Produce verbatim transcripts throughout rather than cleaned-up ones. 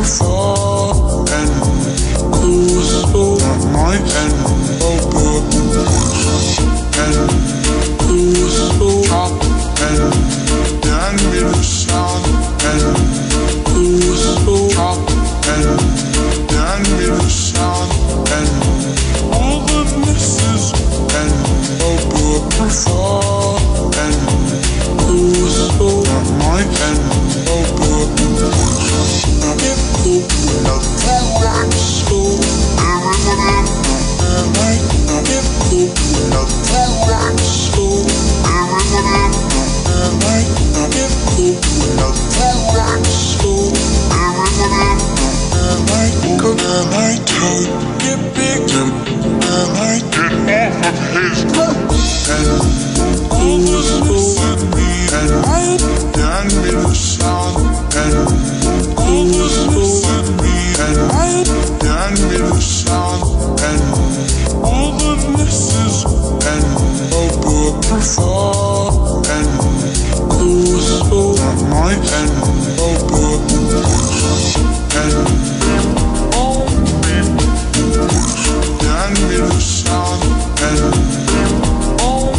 before, and cool so that might end over, and cool so hot, and then me the sound, and cool so hot, and then me the sound, and all the misses, and over before, and cool so that might end over. Now if cool enough to rock so everybody, right? Now if cool enough to rock so everybody, right? Now if cool enough to rock so everybody, right? Cause and I tell you, get big Jim, and I get off of his group, and all was missing me, and I dan me the sound, and all was missing me, and I dan me the sound, and all the misses, and over before, and cool so that might end over, and all dan me the sound, and all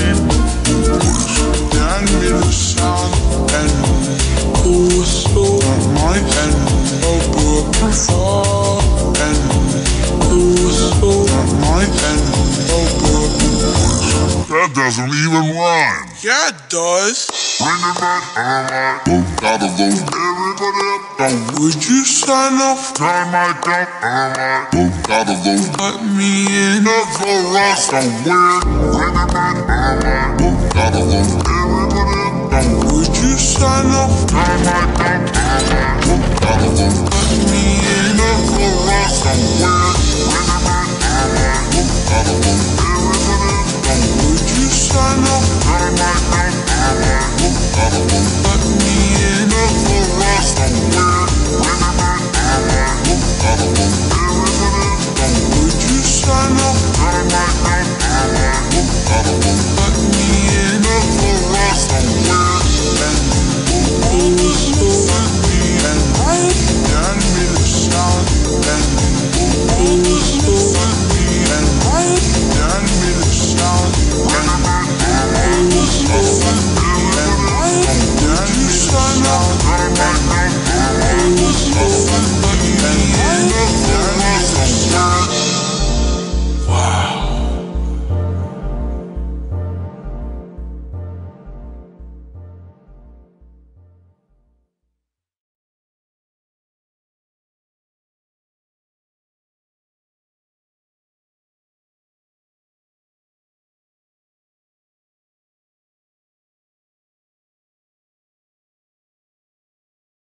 dan me the sound, and cool so that might end over before, and cool so that might end over. That doesn't even rhyme. Yeah, it does. Bring it back, alright. Gotta vote everybody up. Now would you sign off? Time my count, alright. Gotta vote. Let me in. Never rest, I'm weird. Bring it back, alright. Gotta vote everybody up. Now would you sign off? Time my count,